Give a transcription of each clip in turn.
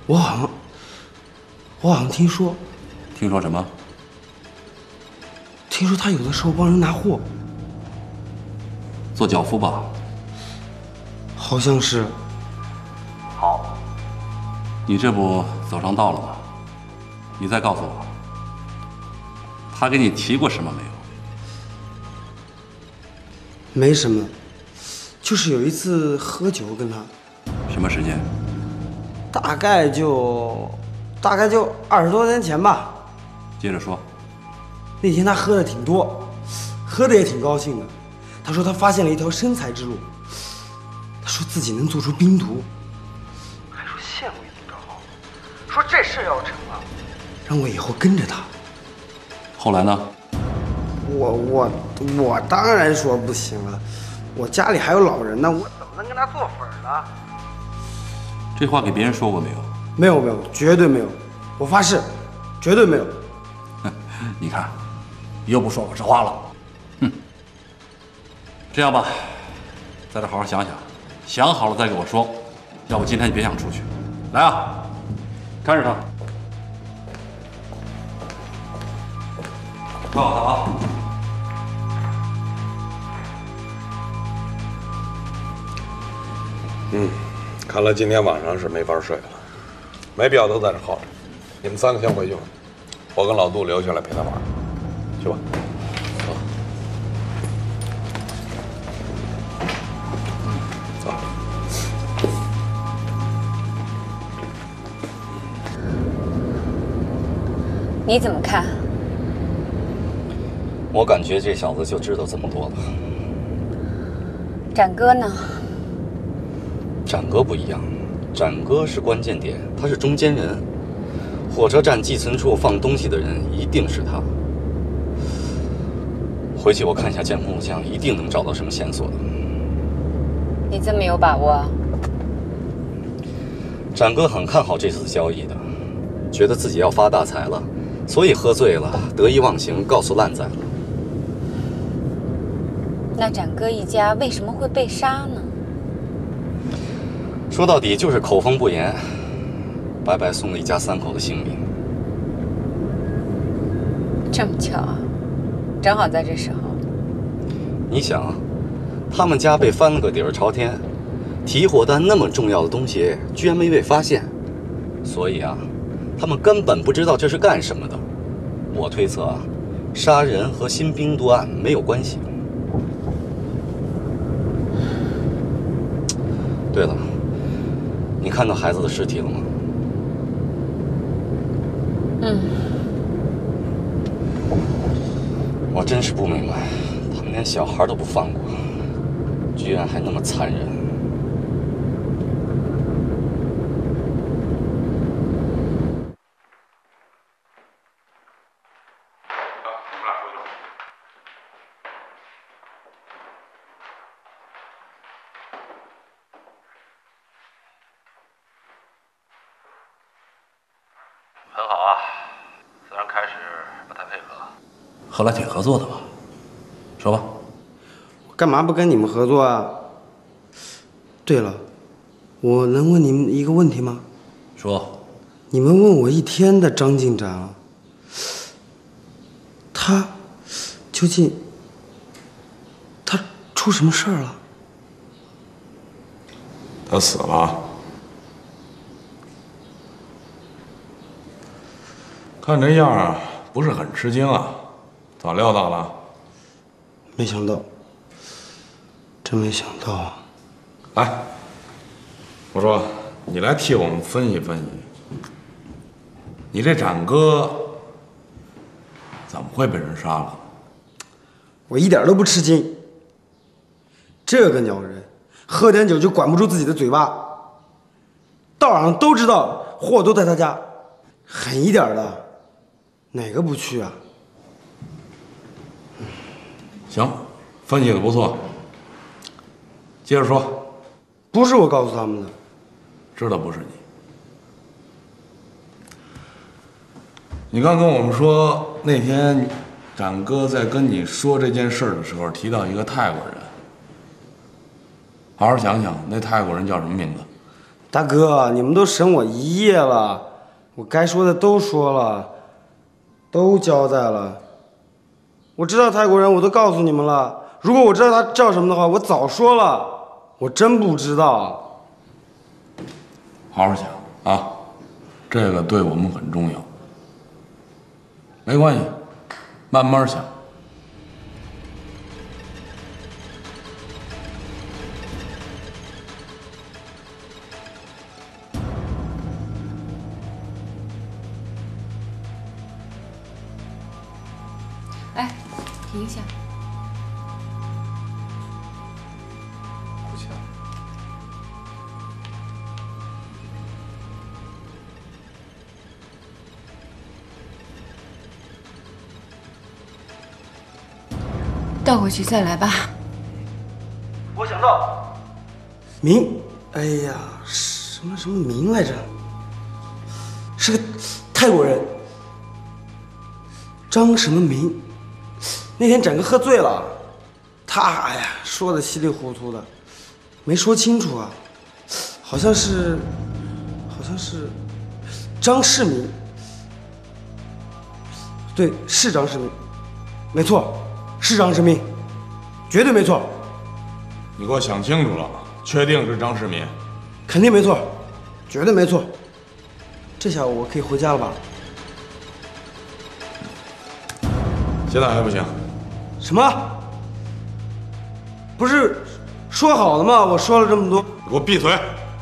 我好像听说， 听说什么？ 听说他有的时候帮人拿货， 做脚夫吧？ 好像是。 好，你这不走上道了吗？你再告诉我，他给你提过什么没有？ 没什么，就是有一次喝酒跟他， 什么时间？ 大概就20多年前吧。 接着说。 那天他喝的挺多，喝的也挺高兴的。他说他发现了一条生财之路，他说自己能做出冰毒，还说羡慕一个好，说这事要成了，让我以后跟着他。 后来呢？ 我当然说不行了，我家里还有老人呢，我怎么能跟他做粉呢？ 这话给别人说过没有？ 没有，绝对没有，我发誓，绝对没有。 你看，又不说我这话了。哼，这样吧，在这好好想想，想好了再给我说，要不今天你别想出去。来啊，看着他，看好他啊。 看来今天晚上是没法睡了，没必要都在这耗着。你们3个先回去吧，我跟老杜留下来陪他玩，去吧。走。 你怎么看？ 我感觉这小子就知道这么多了。 展哥呢？ 展哥不一样，展哥是关键点，他是中间人。火车站寄存处放东西的人一定是他。回去我看一下监控录像，一定能找到什么线索的。 你这么有把握？ 展哥很看好这次交易的，觉得自己要发大财了，所以喝醉了，得意忘形，告诉烂仔了。 那展哥一家为什么会被杀呢？ 说到底就是口风不严，白白送了一家3口的性命。 这么巧啊，正好在这时候。 你想啊，他们家被翻了个底儿朝天，提货单那么重要的东西居然没被发现，所以啊，他们根本不知道这是干什么的。我推测啊，杀人和新冰毒案没有关系。对了，你看到孩子的尸体了吗？我真是不明白，他们连小孩都不放过，居然还那么残忍。 很好啊，虽然开始不太配合，后来挺合作的嘛。说吧。 我干嘛不跟你们合作啊？对了，我能问你们一个问题吗？ 说。 你们问我1天的张进展啊，他究竟他出什么事儿了？ 他死了。看这样啊，不是很吃惊啊？早料到了？ 没想到，真没想到啊！ 来，我说，你来替我们分析分析，你这展哥怎么会被人杀了？ 我一点都不吃惊。这个鸟人，喝点酒就管不住自己的嘴巴，道上都知道货都在他家，狠一点的，哪个不去啊？ 行，分析的不错。接着说。 不是我告诉他们的， 知道不是你。你刚跟我们说，那天展哥在跟你说这件事的时候，提到一个泰国人。好好想想，那泰国人叫什么名字？ 大哥，你们都审我一夜了，我该说的都说了，都交代了。我知道泰国人，我都告诉你们了。如果我知道他叫什么的话，我早说了。我真不知道。 好好想啊，这个对我们很重要。没关系，慢慢想。 哎，停一下。 顾强， 倒回去再来吧。 我想到明，哎呀，什么明来着？是个泰国人，张什么明。那天展哥喝醉了，他哎呀说的稀里糊涂的，没说清楚啊，好像是张世民，对，是张世民，没错，是张世民，绝对没错， 你给我想清楚了，确定是张世民？ 肯定没错，绝对没错。这下我可以回家了吧？ 现在还不行。 什么？不是说好了吗？我说了这么多， 你给我闭嘴！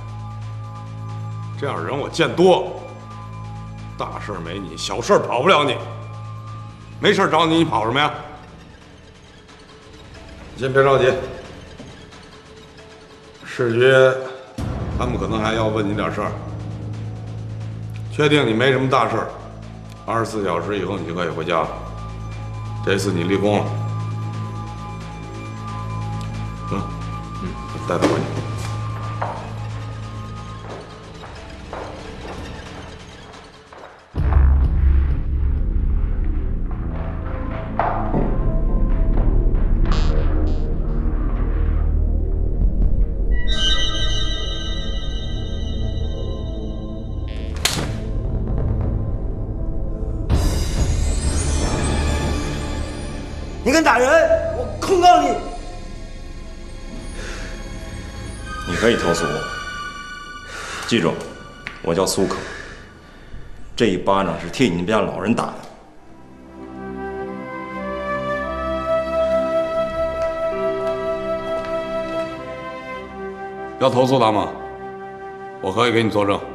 这样的人我见多，大事没你，小事跑不了你。没事找你，你跑什么呀？你先别着急，市局他们可能还要问你点事儿。确定你没什么大事，24小时以后你就可以回家了。这次你立功了。带他回去。 你敢打人，我控告你！ 你可以投诉我，记住，我叫苏可。这一巴掌是替你们家老人打的。 要投诉他吗？我可以给你作证。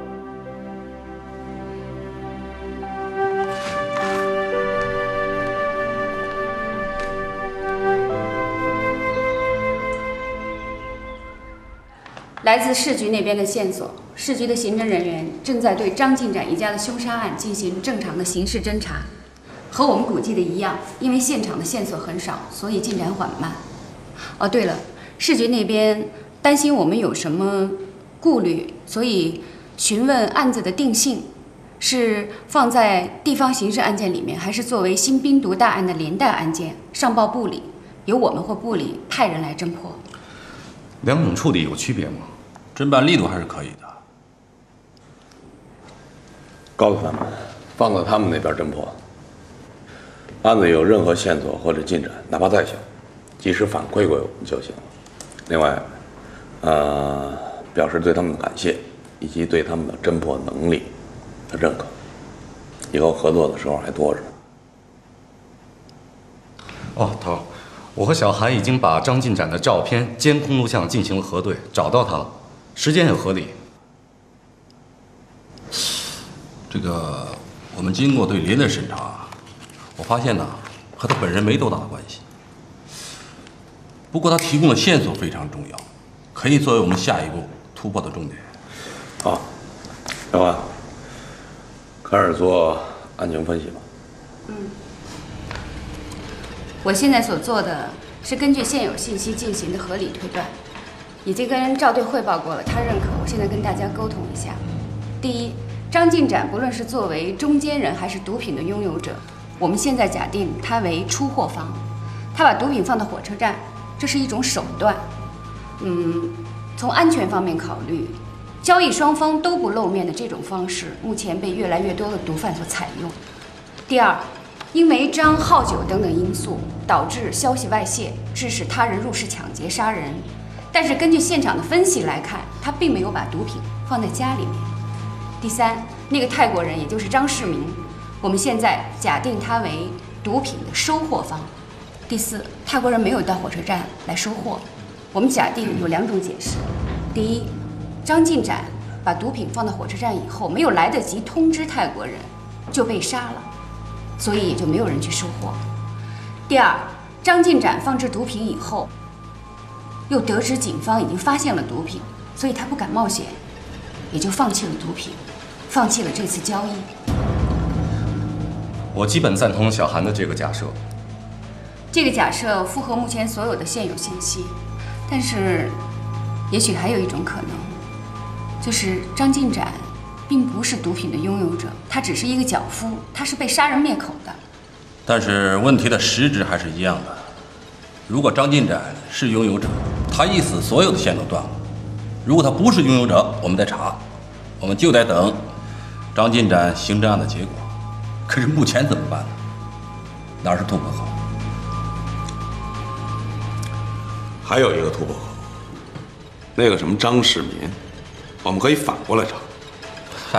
来自市局那边的线索，市局的刑侦人员正在对张进展一家的凶杀案进行正常的刑事侦查。和我们估计的一样，因为现场的线索很少，所以进展缓慢。哦，对了，市局那边担心我们有什么顾虑，所以询问案子的定性是放在地方刑事案件里面，还是作为新冰毒大案的连带案件上报部里，由我们或部里派人来侦破。 两种处理有区别吗？ 侦办力度还是可以的。 告诉他们，放在他们那边侦破。案子有任何线索或者进展，哪怕再小，及时反馈给我们就行了。另外，表示对他们的感谢，以及对他们的侦破能力的认可。以后合作的时候还多着。 哦，头，我和小韩已经把张进展的照片、监控录像进行了核对，找到他了，时间也合理。 这个我们经过对连带审查，我发现呢，和他本人没多大的关系。不过他提供的线索非常重要，可以作为我们下一步突破的重点。 好，小韩，开始做案情分析吧。 我现在所做的是根据现有信息进行的合理推断，已经跟赵队汇报过了，他认可。我现在跟大家沟通一下。第一，张进展不论是作为中间人还是毒品的拥有者，我们现在假定他为出货方，他把毒品放到火车站，这是一种手段。从安全方面考虑， 交易双方都不露面的这种方式，目前被越来越多的毒贩所采用。第二，因为张、好酒等等因素，导致消息外泄，致使他人入室抢劫杀人。但是根据现场的分析来看，他并没有把毒品放在家里面。第三，那个泰国人也就是张世民，我们现在假定他为毒品的收货方。第四，泰国人没有到火车站来收货，我们假定有2种解释：第一，张进展把毒品放到火车站以后，没有来得及通知泰国人，就被杀了，所以也就没有人去收货。第二，张进展放置毒品以后，又得知警方已经发现了毒品，所以他不敢冒险，也就放弃了毒品，放弃了这次交易。 我基本赞同小韩的这个假设。 这个假设符合目前所有的现有信息，但是，也许还有一种可能，就是张进展并不是毒品的拥有者，他只是一个脚夫，他是被杀人灭口的。 但是问题的实质还是一样的。如果张进展是拥有者，他一死，所有的线都断了；如果他不是拥有者，我们再查，我们就得等张进展刑侦案的结果。可是目前怎么办呢？哪是突破口？ 还有一个突破口，那个什么张世民，我们可以反过来查。 嗨，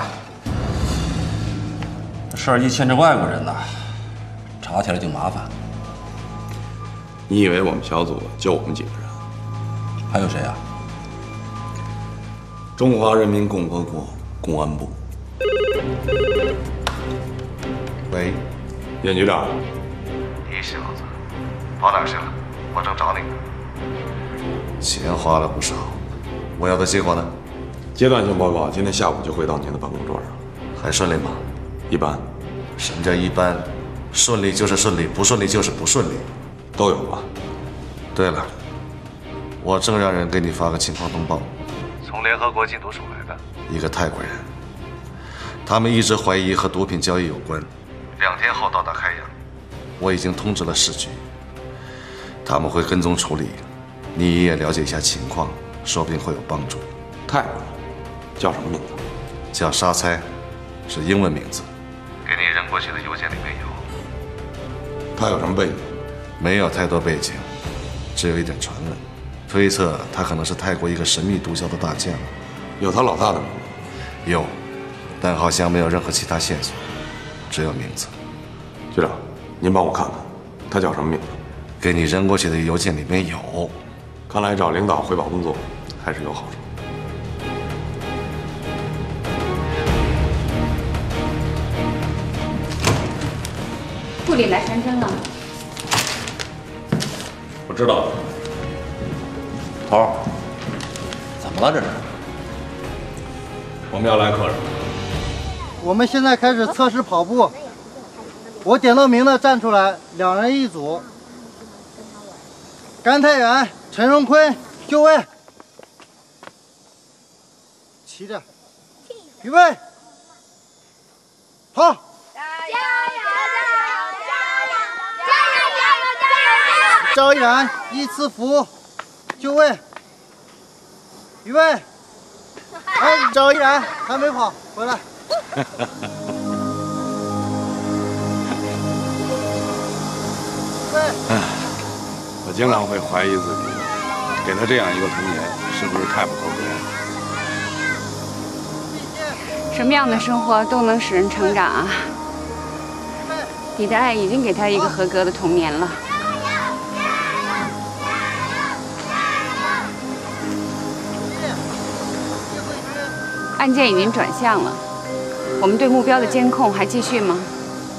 这事儿一牵着外国人呐，查起来就麻烦。 你以为我们小组就我们几个人？ 还有谁啊？ 中华人民共和国公安部。 喂， 严局长。 你小子跑哪儿去了？我正找你呢。钱花了不少，我要的结果呢？ 阶段性报告今天下午就会到您的办公桌上。 还顺利吗？ 一般。 什么叫一般？顺利就是顺利，不顺利就是不顺利。 都有吧。 对了，我正让人给你发个情况通报，从联合国禁毒署来的一个泰国人，他们一直怀疑和毒品交易有关，2天后到达开阳，我已经通知了市局，他们会跟踪处理，你也了解一下情况，说不定会有帮助。 泰国人叫什么名字？ 叫沙猜，是英文名字，给你扔过去的邮件里面有。 他有什么背景？ 没有太多背景，只有一点传闻，推测他可能是泰国一个神秘毒枭的大将。 有他老大的名字？ 有，但好像没有任何其他线索，只有名字。 局长，您帮我看看，他叫什么名字？ 给你扔过去的邮件里面有。 看来找领导汇报工作还是有好处。 部里来传真了。 我知道了。头儿，怎么了这是？ 我们要来客人。 我们现在开始测试跑步。我点到名的站出来，2人一组。甘泰元、陈荣坤就位，齐着，预备，跑！赵一然依次服，就位，预备。哎，赵一然还没跑，回来。 我经常会怀疑自己，给他这样一个童年，是不是太不合格？ 什么样的生活都能使人成长啊！你的爱已经给他一个合格的童年了。案件已经转向了，我们对目标的监控还继续吗？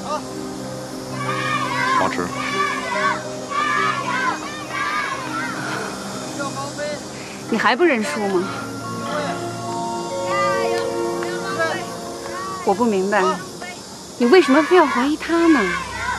保持。 你还不认输吗？我不明白，你为什么非要怀疑他呢？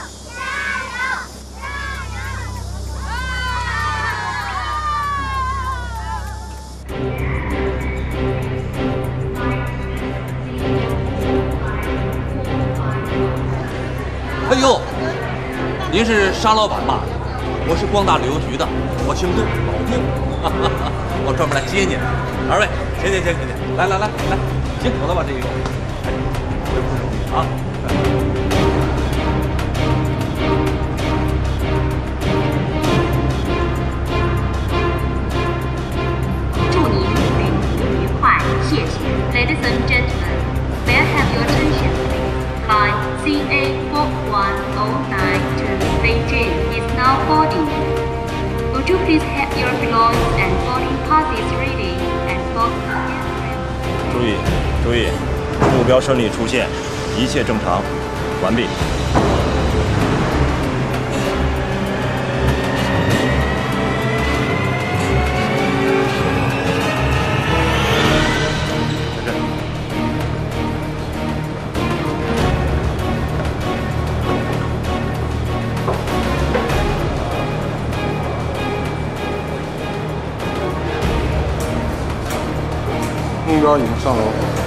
哎呦，您是沙老板吧？我是光大旅游局的，我姓杜，老杜，我专门来接您。2位，请。 来，行，我再把这个用。这不容易啊。 祝您旅途愉快，谢谢。Ladies and gentlemen, may I have your attention, please? Flight CA4109 to Beijing is now boarding. Would you please have your belongings and boarding passes ready and board the aircraft? 注意，目标顺利出现，一切正常，完毕。 目标已经上楼。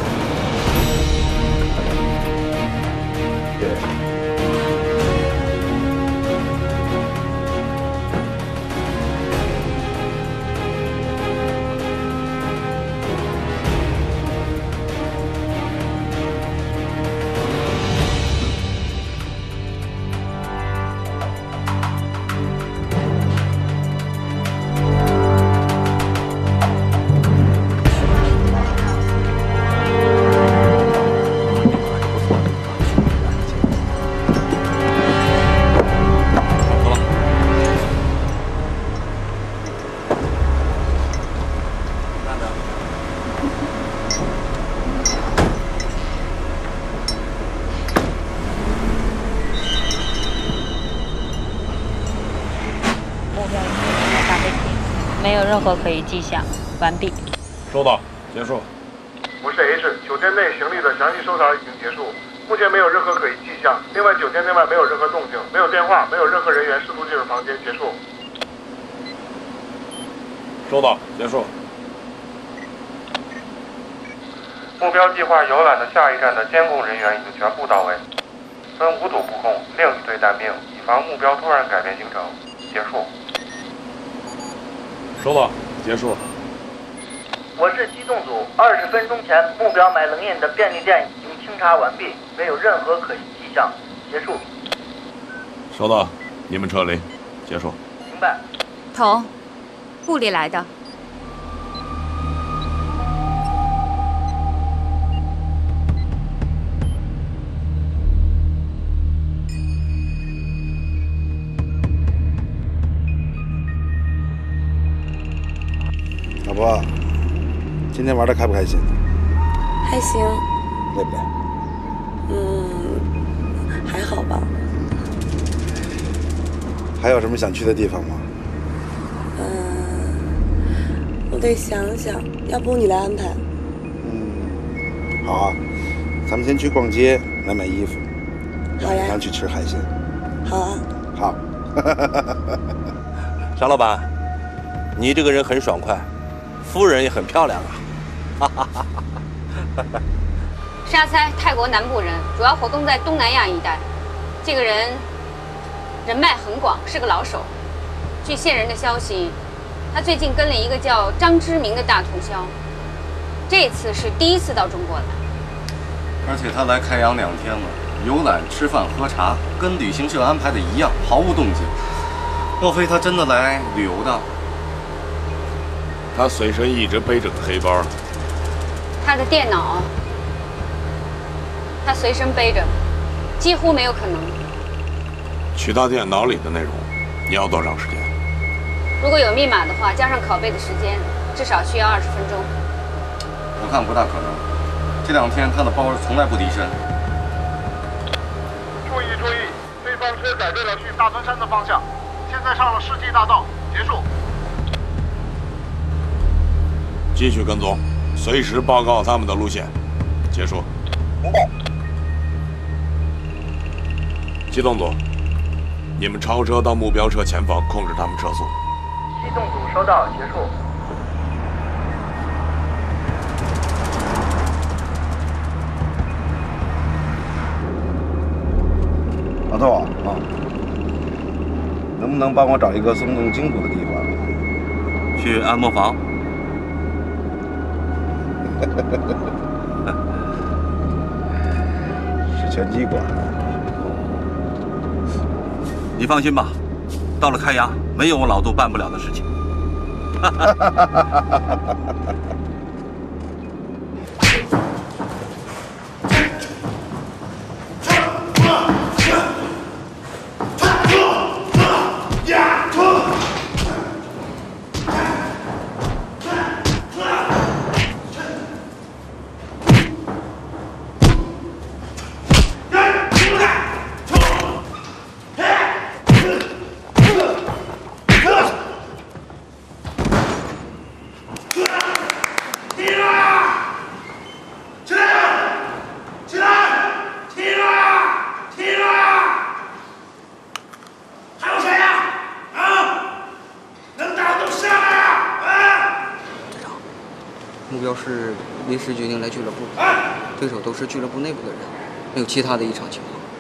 没有任何可疑迹象，完毕。 收到，结束。 我是 H， 酒店内行李的详细搜查已经结束，目前没有任何可疑迹象。另外，酒店内外没有任何动静，没有电话，没有任何人员试图进入房间。结束。 收到，结束。 目标计划游览的下一站的监控人员已经全部到位，分5组布控，另1队待命，以防目标突然改变行程。结束。 收到，结束。 我是机动组，20分钟前目标买冷饮的便利店已经清查完毕，没有任何可疑迹象。结束。 收到，你们撤离，结束。 明白。 头，部里来的。 老婆，今天玩的开不开心？ 还行。 累不累？ 还好吧。 还有什么想去的地方吗？ 我得想想，要不你来安排？ 好啊，咱们先去逛街，买衣服， 好呀。 然后去吃海鲜。 好啊。 好。 沙老板，你这个人很爽快。夫人也很漂亮啊！ 沙猜，泰国南部人，主要活动在东南亚一带。这个人人脉很广，是个老手。据线人的消息，他最近跟了一个叫张之明的大毒枭，这次是第1次到中国来。 而且他来开洋2天了，游览、吃饭、喝茶，跟旅行社安排的一样，毫无动静。莫非他真的来旅游的？ 他随身一直背着个黑包。 他的电脑，他随身背着，几乎没有可能。 取到电脑里的内容，你要多长时间？ 如果有密码的话，加上拷贝的时间，至少需要20分钟。 我看不大可能。这2天他的包从来不离身。 注意，对方车改变了去大屯山的方向，现在上了世纪大道。结束。 继续跟踪，随时报告他们的路线。结束。 明白。 机动组，你们超车到目标车前方，控制他们车速。 机动组收到，结束。 老豆啊，能不能帮我找一个松动筋骨的地方？ 去按摩房。 是拳击馆。 你放心吧，到了开阳，没有我老杜办不了的事情。 目标是临时决定来俱乐部，对手都是俱乐部内部的人，没有其他的异常情况。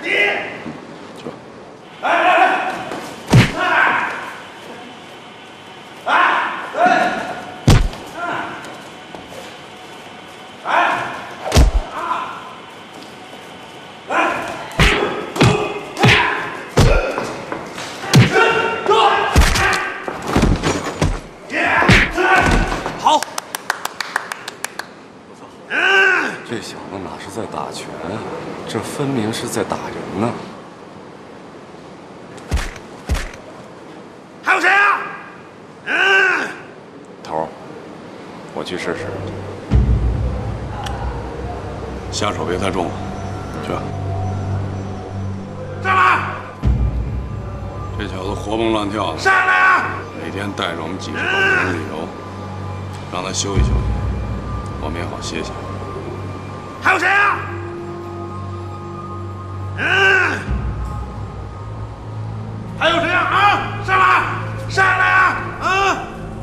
好。 这小子哪是在打拳啊，这分明是在打人呢。 还有谁啊？ 头儿，我去试试。 下手别太重了，去吧。 上来！ 这小子活蹦乱跳的， 上来啊！ 每天带着我们几十帮人旅游，让他休息休息，我们也好歇歇。 还有谁啊？还有谁啊？啊！上来！上来啊！啊！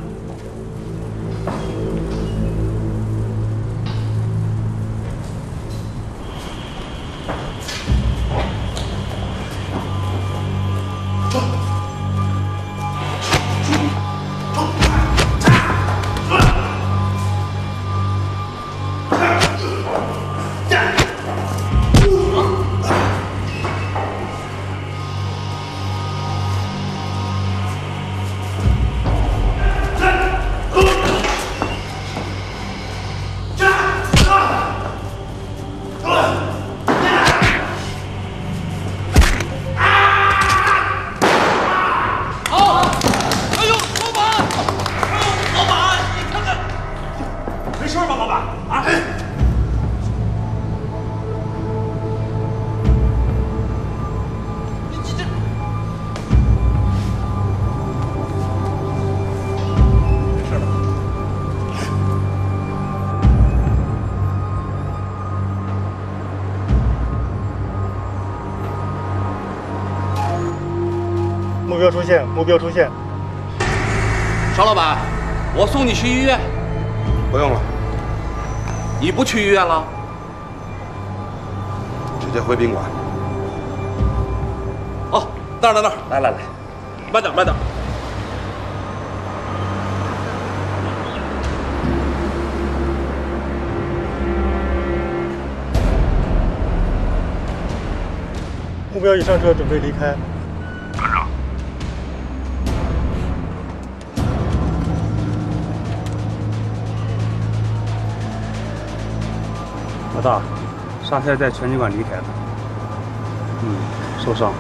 目标出现，目标出现。 邵老板，我送你去医院。 不用了， 你不去医院了？ 直接回宾馆。 哦，那儿，来，慢点。 目标已上车，准备离开。 跟上。 老大，沙太在拳击馆离开了。受伤。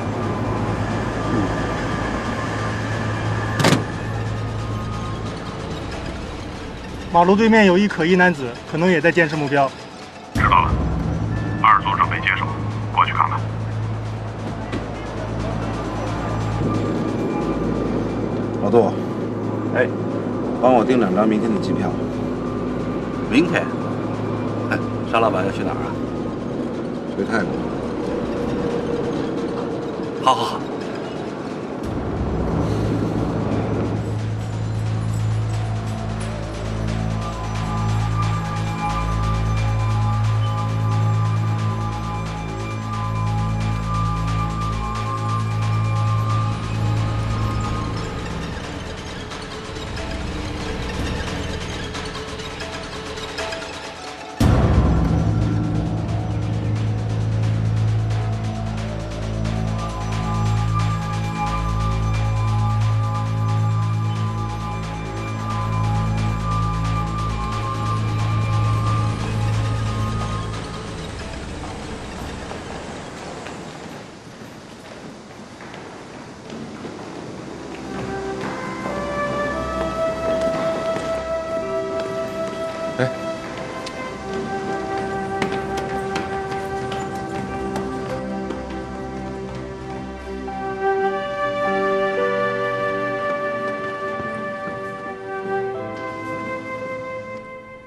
马路对面有一可疑男子，可能也在监视目标。 知道了，2组准备接手，过去看看。 老杜，哎，帮我订2张明天的机票。 明天？沙老板要去哪儿啊？ 去泰国。 好。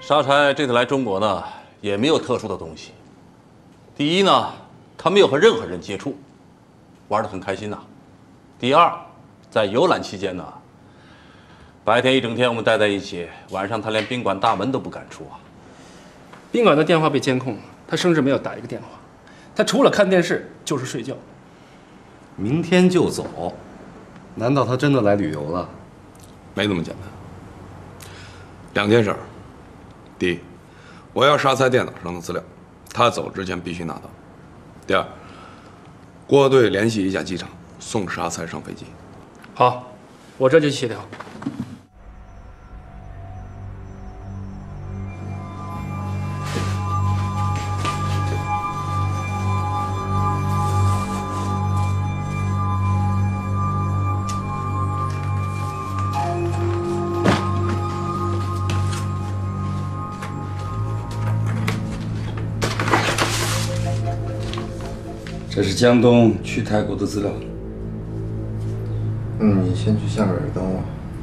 沙柴这次来中国呢，也没有特殊的东西。第一呢，他没有和任何人接触，玩得很开心呐。第二，在游览期间呢，白天一整天我们待在一起，晚上他连宾馆大门都不敢出啊。 宾馆的电话被监控了，他生日没有打一个电话，他除了看电视就是睡觉。 明天就走，难道他真的来旅游了？ 没那么简单。2件事。第一，我要沙才电脑上的资料，他走之前必须拿到。第二，郭队联系一家机场，送沙才上飞机。 好，我这就协调。 这是江东去泰国的资料。 你先去下边等我。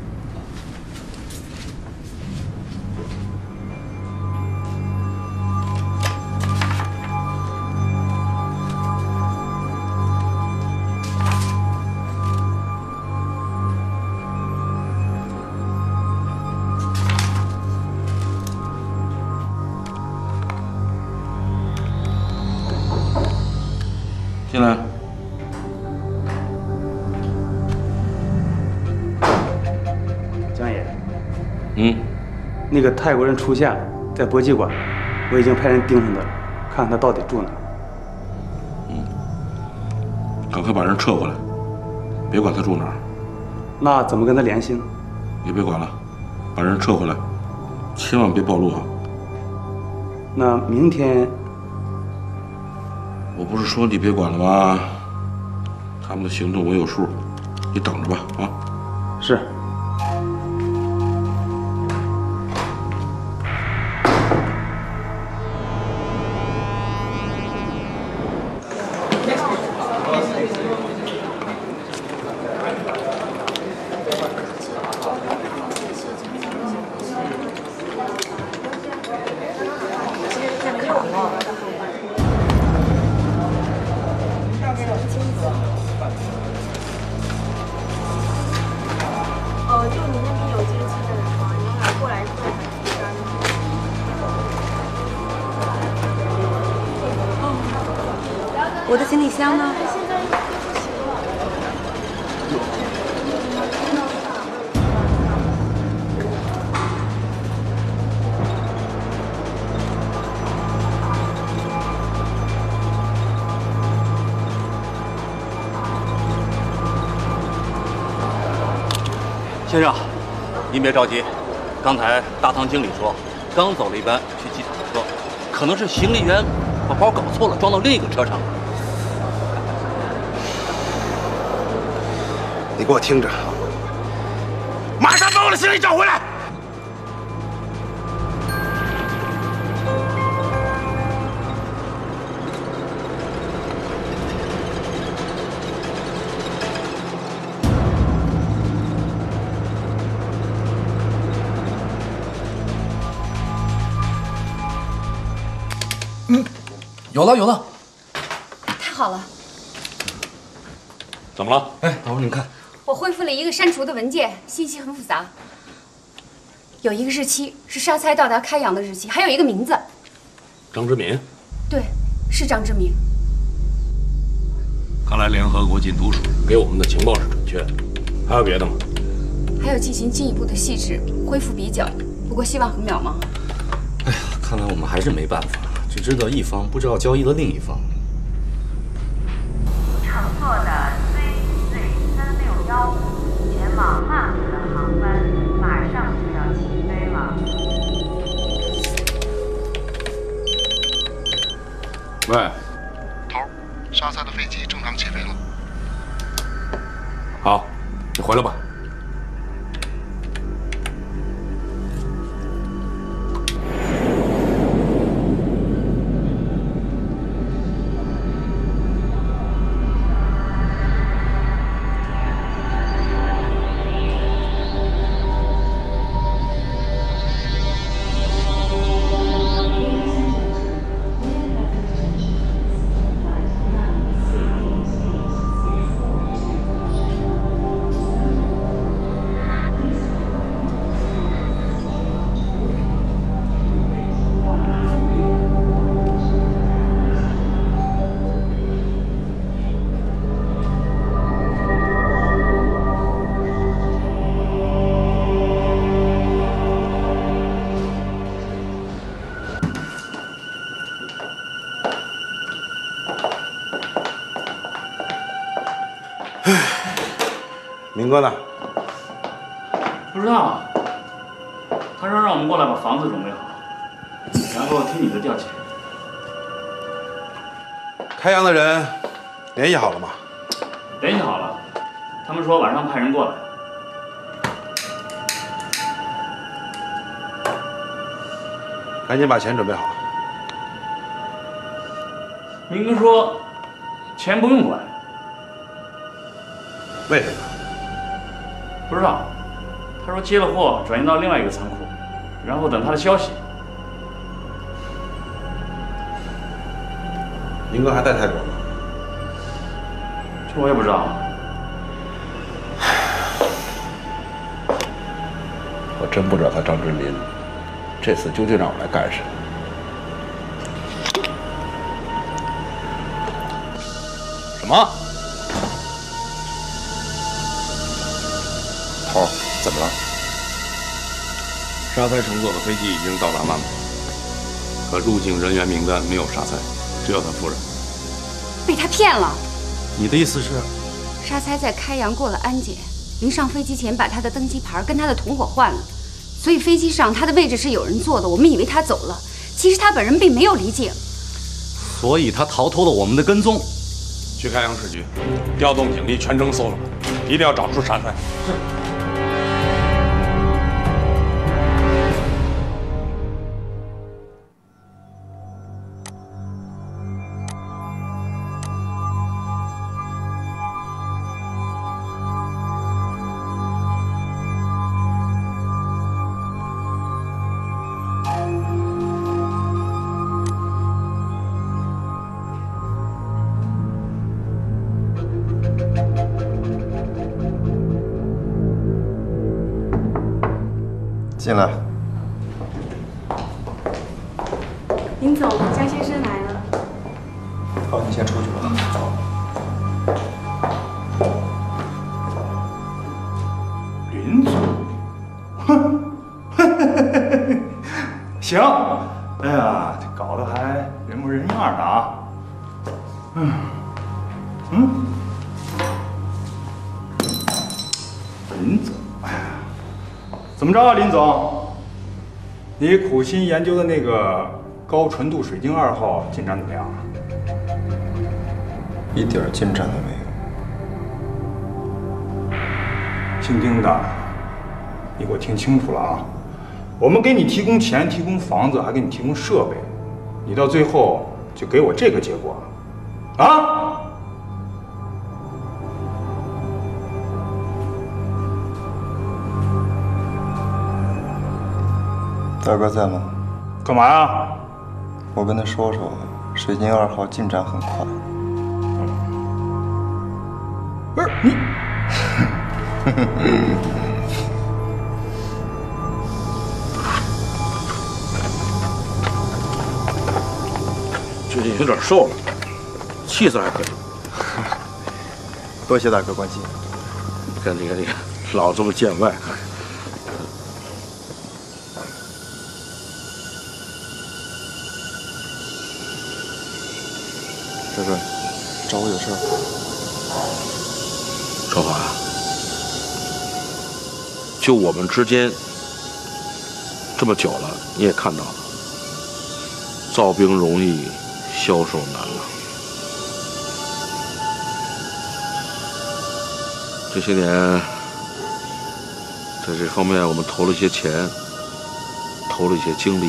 进来。 江爷， 那个泰国人出现了，在国际馆，我已经派人盯上他了，看看他到底住哪儿。 赶快把人撤回来，别管他住哪儿。 那怎么跟他联系呢？ 也别管了，把人撤回来，千万别暴露啊！ 那明天， 我不是说你别管了吗？他们的行动我有数，你等着吧啊！ 是。 就你那边有接机的人吗？你要拿过来过来我的行李箱呢？ 先生，您别着急，刚才大堂经理说，刚走了一班去机场的车，可能是行李员把包搞错了，装到另一个车上了。 你给我听着，马上把我的行李找回来！ 有了有了， 太好了， 怎么了？ 哎，老师，你看， 我恢复了一个删除的文件，信息很复杂，有一个日期是沙猜到达开阳的日期，还有一个名字。 张之敏， 对，是张之明。 看来联合国禁毒署给我们的情报是准确的。还有别的吗？ 还有进行进一步的细致恢复比较，不过希望很渺茫。 哎呀，看来我们还是没办法。只知道一方，不知道交易的另一方。 乘坐的 CZ3615前往曼谷的航班马上就要起飞了。 喂， 头，沙才的飞机正常起飞了。 好，你回来吧。 明哥呢？ 不知道。他说让我们过来把房子准备好，然后听你的调遣。 开阳的人联系好了吗？ 联系好了，他们说晚上派人过来。 赶紧把钱准备好。 明哥说，钱不用管。 为什么？ 不知道。他说接了货转运到另外一个仓库，然后等他的消息。 明哥还在泰国吗？ 这我也不知道。 我真不知道他张志民这次究竟让我来干什么。什么？ 头，怎么了？沙才乘坐的飞机已经到达曼谷，可入境人员名单没有沙才，只有他夫人。 被他骗了。 你的意思是， 沙才在开阳过了安检，临上飞机前把他的登机牌跟他的同伙换了，所以飞机上他的位置是有人坐的。我们以为他走了，其实他本人并没有离境， 所以他逃脱了我们的跟踪。 去开阳市局，调动警力全城搜索，一定要找出沙才。是。 进来。 林总，江先生来了。 好，你先出去吧。 林总，哼，行，哎呀，这搞得还人模人样的啊。林总，哎呀。怎么着啊，林总？你苦心研究的那个高纯度水晶2号进展怎么样？ 一点进展都没有。 姓丁的，你给我听清楚了啊！我们给你提供钱、提供房子，还给你提供设备，你到最后就给我这个结果，啊？ 大哥在吗？ 干嘛呀？ 我跟他说说，水晶2号进展很快。 不是你， 最近有点瘦了，气色还可以。 多谢大哥关心。 你看，老这么见外。 哲哲，找我有事儿。 少华，就我们之间这么久了，你也看到了，造兵容易，销售难了。这些年，在这方面我们投了一些钱，投了一些精力。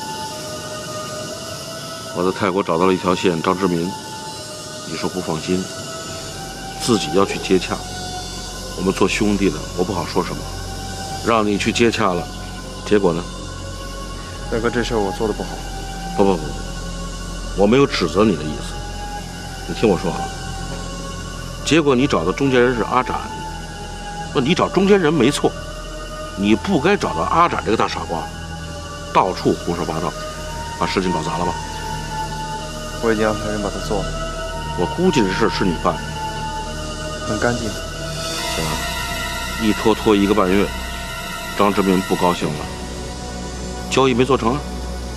我在泰国找到了一条线，张志民。你说不放心，自己要去接洽。我们做兄弟的，我不好说什么，让你去接洽了，结果呢？ 大哥，这事儿我做的不好。 不，我没有指责你的意思。你听我说啊，结果你找的中间人是阿展，你找中间人没错，你不该找到阿展这个大傻瓜，到处胡说八道，把事情搞砸了吧？ 我已经安排人把他做了。 我估计这事是你办的， 很干净。 行了，一拖1个半月，张志民不高兴了，交易没做成啊。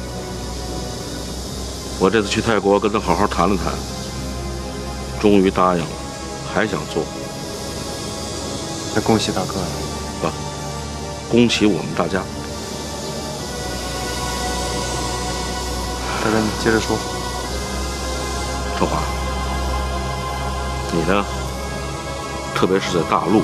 我这次去泰国跟他好好谈了谈，终于答应了，还想做。 那恭喜大哥了。 不，恭喜我们大家。 大哥，你接着说。 少华，你呢？特别是在大陆，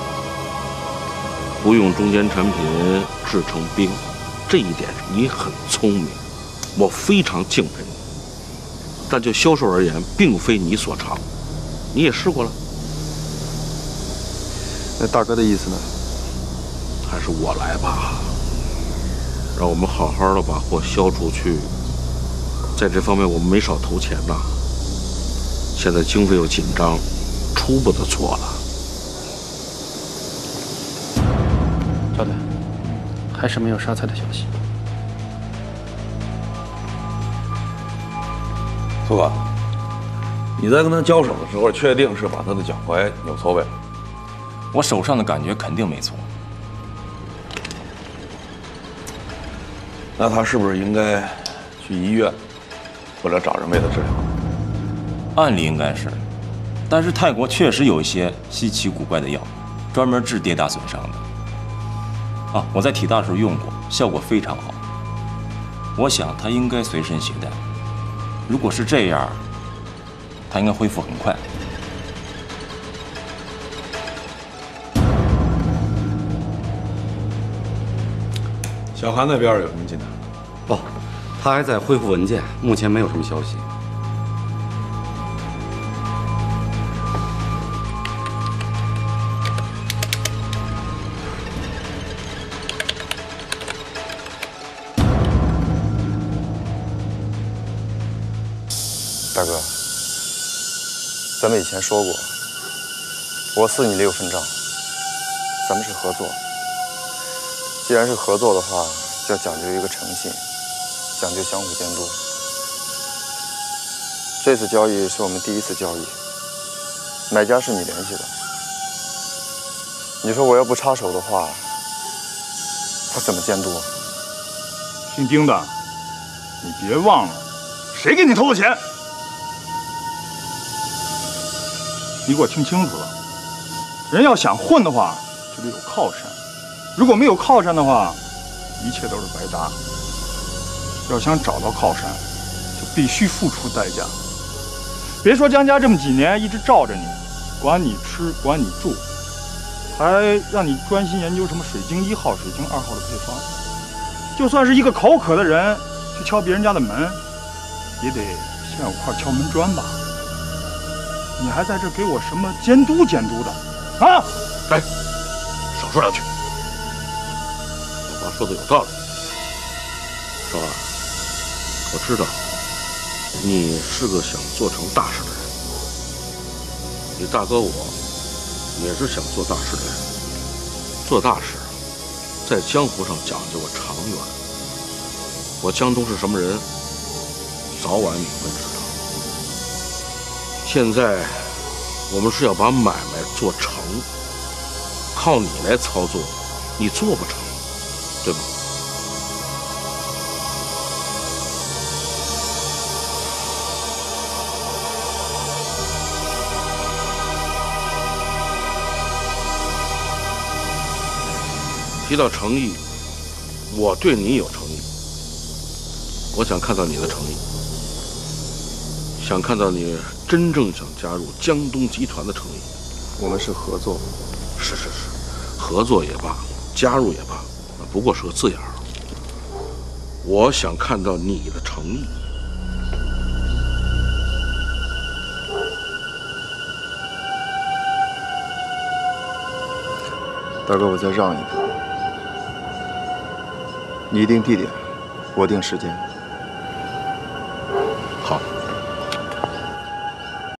不用中间产品制成冰，这一点你很聪明，我非常敬佩你。但就销售而言，并非你所长，你也试过了。 那大哥的意思呢？ 还是我来吧，让我们好好的把货销出去。在这方面我们没少投钱呐。现在经费又紧张，出不得错了。 赵队，还是没有杀菜的消息。 苏哥，你在跟他交手的时候，确定是把他的脚踝扭错位了？ 我手上的感觉肯定没错。 那他是不是应该去医院，或者找人为他治疗？ 按理应该是，但是泰国确实有一些稀奇古怪的药，专门治跌打损伤的。我在体大时候用过，效果非常好。我想他应该随身携带。如果是这样，他应该恢复很快。 小韩那边有什么进展？ 不，他还在恢复文件，目前没有什么消息。 大哥，咱们以前说过，我4你6分账，咱们是合作。既然是合作的话，就要讲究一个诚信，讲究相互监督。这次交易是我们第一次交易，买家是你联系的。你说我要不插手的话，他怎么监督？ 姓丁的，你别忘了，谁给你偷的钱？你给我听清楚了，人要想混的话，就得有靠山。如果没有靠山的话，一切都是白搭。要想找到靠山，就必须付出代价。别说江家这么几年一直罩着你，管你吃，管你住，还让你专心研究什么水晶1号、水晶2号的配方。就算是一个口渴的人去敲别人家的门，也得先有块敲门砖吧。你还在这给我什么监督监督的啊？ 来，少说2句。老爸说的有道理。少安，我知道你是个想做成大事的人，你大哥我也是想做大事的人。做大事在江湖上讲究个长远。我江东是什么人，早晚你会知道。现在我们是要把买卖做成，靠你来操作，你做不成，对吧？提到诚意，我对你有诚意，我想看到你的诚意。想看到你真正想加入江东集团的诚意。 我们是合作。 是，合作也罢，加入也罢，那不过是个字眼儿。我想看到你的诚意。 大哥，我再让一步，你定地点，我定时间。